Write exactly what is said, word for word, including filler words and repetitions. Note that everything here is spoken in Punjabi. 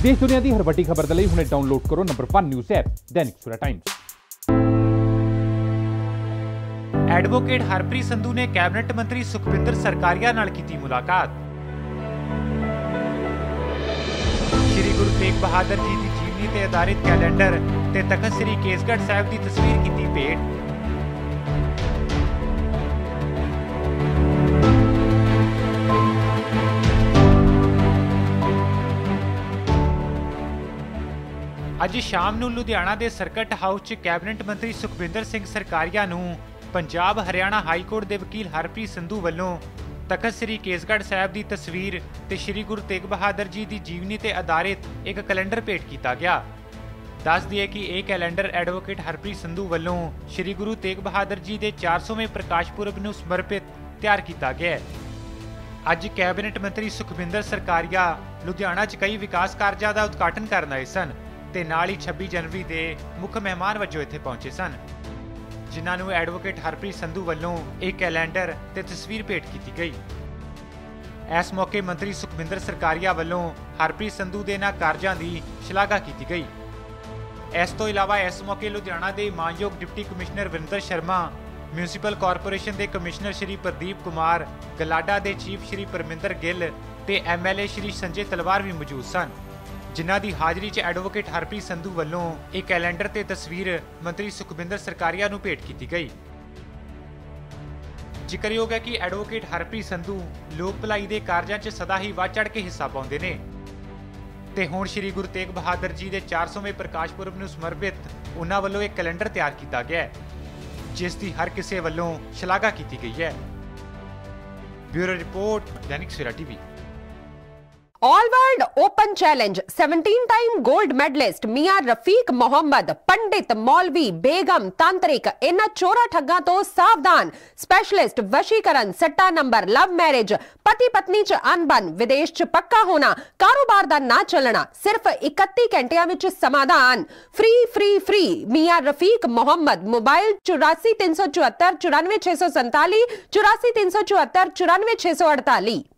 देश दुनिया की हर वड्डी खबर के लिए हुणे डाउनलोड करो number one news app Dainik Savera Times. Advocate Harpreet Sandhu ने कैबिनेट मंत्री सुखबिंदर सरकारिया नाल कीती मुलाकात। श्री गुरु तेग बहादुर जी की जीवनी ते आधारित कैलेंडर ते तखत श्री केसगढ़ साहिब की तस्वीर कीती भेंट। ਅੱਜ ਸ਼ਾਮ ਨੂੰ ਲੁਧਿਆਣਾ ਦੇ ਸਰਕਟ ਹਾਊਸ 'ਚ ਕੈਬਨਿਟ ਮੰਤਰੀ ਸੁਖਬਿੰਦਰ ਸਿੰਘ ਸਰਕਾਰੀਆ ਨੂੰ ਪੰਜਾਬ ਹਰਿਆਣਾ ਹਾਈ ਕੋਰਟ ਦੇ ਵਕੀਲ ਹਰਪ੍ਰੀਤ ਸੰਧੂ ਵੱਲੋਂ ਤਖਤ ਸ੍ਰੀ ਕੇਸਗੜ੍ਹ ਸਾਹਿਬ ਦੀ ਤਸਵੀਰ ਤੇ ਸ੍ਰੀ ਗੁਰੂ ਤੇਗ ਬਹਾਦਰ ਜੀ ਦੀ ਜੀਵਨੀ ਤੇ ਆਧਾਰਿਤ ਇੱਕ ਕੈਲੰਡਰ ਭੇਟ ਕੀਤਾ ਗਿਆ। ਦੱਸ ਦਈਏ ਕਿ ਇਹ ਕੈਲੰਡਰ ਐਡਵੋਕੇਟ ਹਰਪ੍ਰੀਤ ਸੰਧੂ ਵੱਲੋਂ ਸ੍ਰੀ ਗੁਰੂ ਤੇਗ ਬਹਾਦਰ ਜੀ ਦੇ ਚਾਰ ਸੌਵੇਂ ਪ੍ਰਕਾਸ਼ ਪੁਰਬ ਨੂੰ ਸਮਰਪਿਤ ਤਿਆਰ ਕੀਤਾ ਗਿਆ ਹੈ। ਅੱਜ ਕੈਬਨਿਟ ਮੰਤਰੀ ਸੁਖਬਿੰਦਰ ਸਰਕਾਰੀਆ ਲੁਧਿਆਣਾ 'ਚ ਕਈ ਵਿਕਾਸ ਕਾਰਜਾਂ ਦਾ ਉਦਘਾਟਨ ਕਰਨ ਆਏ ਸਨ ਤੇ ਨਾਲ ਹੀ ਛੱਬੀ ਜਨਵਰੀ ਦੇ ਮੁੱਖ ਮਹਿਮਾਨ ਵਜੋਂ ਇੱਥੇ ਪਹੁੰਚੇ ਸਨ, ਜਿਨ੍ਹਾਂ ਨੂੰ ਐਡਵੋਕੇਟ ਹਰਪ੍ਰੀਤ ਸੰਧੂ ਵੱਲੋਂ ਇੱਕ ਕੈਲੰਡਰ ਤੇ ਤਸਵੀਰ ਭੇਟ ਕੀਤੀ ਗਈ। ਇਸ ਮੌਕੇ ਮੰਤਰੀ ਸੁਖਬਿੰਦਰ ਸਰਕਾਰੀਆ ਵੱਲੋਂ ਹਰਪ੍ਰੀਤ ਸੰਧੂ ਦੇ ਇਹਨਾਂ ਕਾਰਜਾਂ ਦੀ ਸ਼ਲਾਘਾ ਕੀਤੀ ਗਈ। ਇਸ ਤੋਂ ਇਲਾਵਾ ਇਸ ਮੌਕੇ ਲੁਧਿਆਣਾ ਦੇ ਮਾਨਯੋਗ deputy commissioner Virinder Sharma, municipal corporation ਦੇ ਕਮਿਸ਼ਨਰ ਸ਼੍ਰੀ ਪ੍ਰਦੀਪ ਕੁਮਾਰ, ਗਲਾਡਾ ਦੇ ਚੀਫ ਸ਼੍ਰੀ ਪਰਮਿੰਦਰ ਗਿੱਲ ਤੇ ਐਮਐਲਏ ਸ਼੍ਰੀ ਸੰਜੇ ਤਲਵਾਰ ਵੀ ਮੌਜੂਦ ਸਨ, ਜਿਨ੍ਹਾਂ ਦੀ ਹਾਜ਼ਰੀ 'ਚ ਐਡਵੋਕੇਟ ਹਰਪ੍ਰੀਤ ਸੰਧੂ ਵੱਲੋਂ ਇੱਕ ਕੈਲੰਡਰ ਤੇ ਤਸਵੀਰ ਮੰਤਰੀ ਸੁਖਬਿੰਦਰ ਸਰਕਾਰੀਆ ਨੂੰ ਭੇਟ ਕੀਤੀ ਗਈ। ਜ਼ਿਕਰਯੋਗ ਹੈ ਕਿ ਐਡਵੋਕੇਟ ਹਰਪ੍ਰੀਤ ਸੰਧੂ ਲੋਕ ਭਲਾਈ ਦੇ ਕਾਰਜਾਂ 'ਚ ਸਦਾ ਹੀ ਵੱਧ ਚੜ੍ਹ ਕੇ ਹਿੱਸਾ ਪਾਉਂਦੇ ਨੇ ਤੇ ਹੁਣ ਸ੍ਰੀ ਗੁਰੂ ਤੇਗ ਬਹਾਦਰ ਜੀ ਦੇ ਚਾਰ ਸੌਵੇਂ ਪ੍ਰਕਾਸ਼ ਪੁਰਬ ਨੂੰ ਸਮਰਪਿਤ ਉਹਨਾਂ ਵੱਲੋਂ ਇੱਕ ਕੈਲੰਡਰ ਤਿਆਰ ਕੀਤਾ ਗਿਆ ਹੈ, ਜਿਸ ਦੀ ਹਰ ਕਿਸੇ ਵੱਲੋਂ ਸ਼ਲਾਘਾ ਕੀਤੀ ਗਈ ਹੈ। Bureau report, Dainik Savera TV. All world open challenge सत्रह time gold medalist Mian Rafiq Mohammad, पंडित, मौलवी, बेगम, तांत्रिक, इन्हां चोरा ठग्गां तो सावधान। स्पेशलिस्ट वशीकरण, सट्टा नंबर, लव मैरिज, पति पत्नी च अनबन, विदेश च पक्का होना, कारोबार दा ना चलना, सिर्फ इकत्ती घंटियां विच समाधान। Free free free Mian Rafiq Mohammad. Mobile चौरासी तीन सौ चौहत्तर चौरानवे छे सौ संताली, चौरासी तीन सौ चौहत्तर चौरानवे छे सौ अड़ताली।